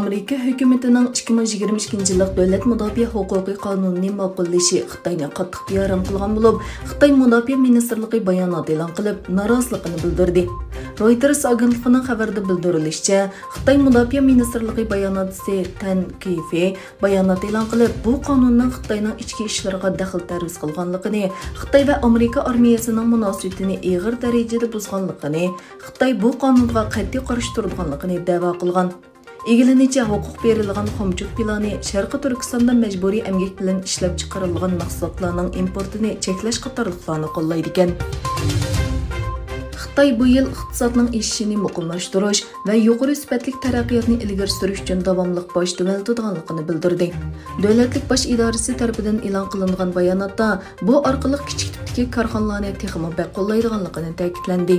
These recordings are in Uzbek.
Amerika hökumətinin 2022 yıllık Dövlət Müdafiə Hüquqi Qanununu ma'qullashi Xitoyni qattiq bayram qilgan bo'lib, Xitoy Mudofaa Ministerligi bayonot e'lon qilib, noroziligini bildirdi. Reuters agentligining xabarida bildirilishicha, Xitoy Mudofaa Ministerligi bayonotchisi Tan Keyfe bayonot e'lon qilib, bu qonunning Xitoyning ichki ishlariga daxl tarviz qilganligini, Xitoy va Amerika armiyasining munosabatini og'ir darajada buzganligini, Xitoy bu qonunga qat'iy qarshi turganligini da'vo qilgan. Egilincha huquq berilgan xomchuk plani Sharqi Turkistonda majburiy emgak bilan ishlab chiqarilgan mahsulotlarning importini cheklash qatorliqlarni qo'llaydi ekan. Xitoy bu yil iqtisodning o'sishini muqimlashtirish va yuqori sifatli taraqqiyotni ilgari surish uchun davomli bosh tuvaltadiganligini bildirdi. Davlatlik bosh idorasi tomonidan e'lon qilingan bayonotda bu orqali kichik tipdagi korxonalarni texmo qo'llaydiganligini ta'kidlandi.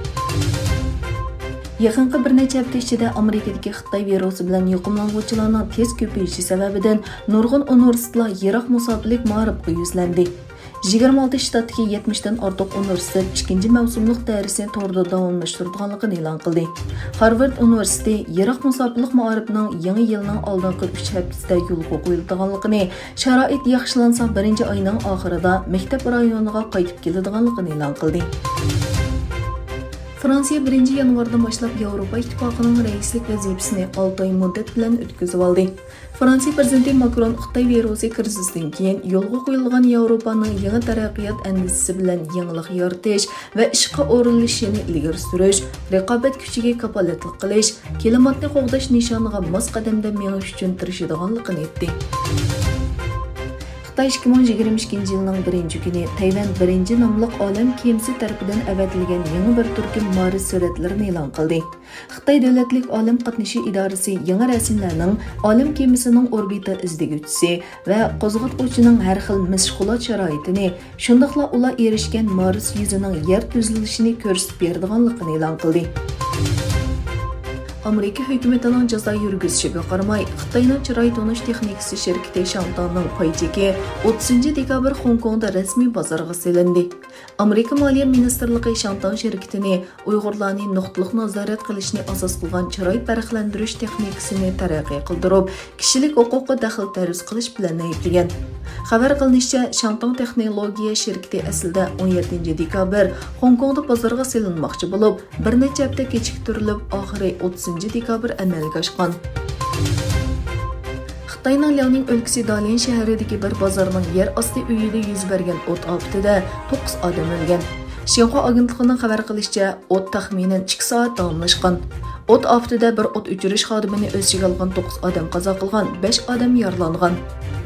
Yaqinqi bir necha hafta ichida Amerikadagi Xitoy virusi bilan yuqumlanuvchilarning tez ko'payishi sababidan nurg'un universitetlar yiroq musofirlik ma'rifga yuzlandi. 26 shtatdagi 70 dan ortiq universitet ikkinchi mavsumlik darsini to'g'rida davomlashtirganligini e'lon qildi. Harvard universiteti yiroq musofirlik ma'rifining yangi yilning oldingi 3 haftasida yo'lga qo'yilganligini, sharoit yaxshilansa 1-oyning oxirida maktab rayoniga qaytib keladiganligini e'lon qildi. Fransiya 1 yanvardan boshlab Yevropa İttifaqının raislik vazifasini 6 oy muddat bilan o'tkazib oldi. Fransiya prezidenti Macron Xitoy virusi krizisidan keyin yo'lga qo'yilgan Yevropaning yangi taraqqiyot andizasi bilan yangilik yaratish va ishga o'rinlashishini ilgari surish, raqobat kuchiga kafolatlik qilish, klimatni qo'g'dash nishoniga mos qadamda menish uchun tirishadiganligini aytdi. Xitoy 2022 yılının 1 kuni Tayvan 1 nomli olam kemasi tarafidan avatilgan yangi bir turkum Mars suratlarini e'lon qildi. Xitoy davlatlik olam qatnashi idorasi yangi rasmlarning olam kemasining orbita izdiguvchisi va qo'zg'atuvchining har xil mashg'ulot sharoitini, shundaqla ular erishgan Mars yuzining yer tuzilishini ko'rsatib beradiganligini e'lon qildi. Amerika hökumətinin jazo yurgizishiga qaramay, Xitoyning chiroy to'nish texnikasi shirkati Shantangning paycheki 30 dekabr Hong Kongda rasmiy bozorga selindi. Amerika Moliya Ministerligi Shantang shirkatini Uyg'urlarni nuqtaliq nazorat qilishni asos qilgan chiroy farqlantirish texnikasini taraqqiy qildirib, kishilik huquqqa daxl tarviz qilish bilan ayblagan. Xabar qilinishicha, Shantang texnologiya shirkati aslida 17 dekabr Hong Kongda bozorga selinmoqchi bo'lib, bir necha hafta kechiktirilib, oxiri 30 dekabr amalga oshgan. Xitoyning Liaoning o'lkasi Dalian shahridagi bir bozorning yer osti uyida yuz bergan o't ofatida 9 odam o'lgan. Xinhua agentligining xabar qilishicha, o't taxminan 2 soat davomlashgan. O't ofatida bir o't o'chirish xodimini o'z ichiga olgan 9 odam qazo qilgan, 5 odam yaralangan.